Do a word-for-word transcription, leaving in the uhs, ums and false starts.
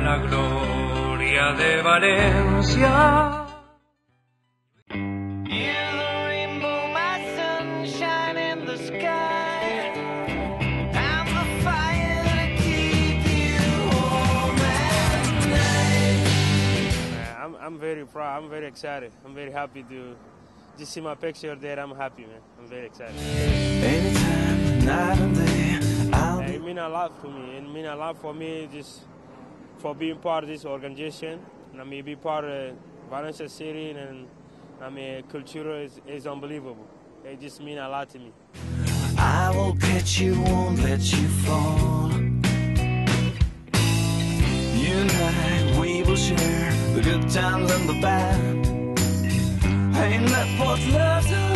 la gloria de Valencia. I'm very proud, I'm very excited, I'm very happy to just see my picture there. I'm happy, man. I'm very excited. Anytime, night and day, I'll yeah, it means a lot for me. It means a lot for me just for being part of this organization. I mean, be part of Valencia City, and I mean, culture is, is unbelievable. It just means a lot to me. I will catch you, won't let you fall. You and I, we will share the good times and the bad. Ain't that what love's all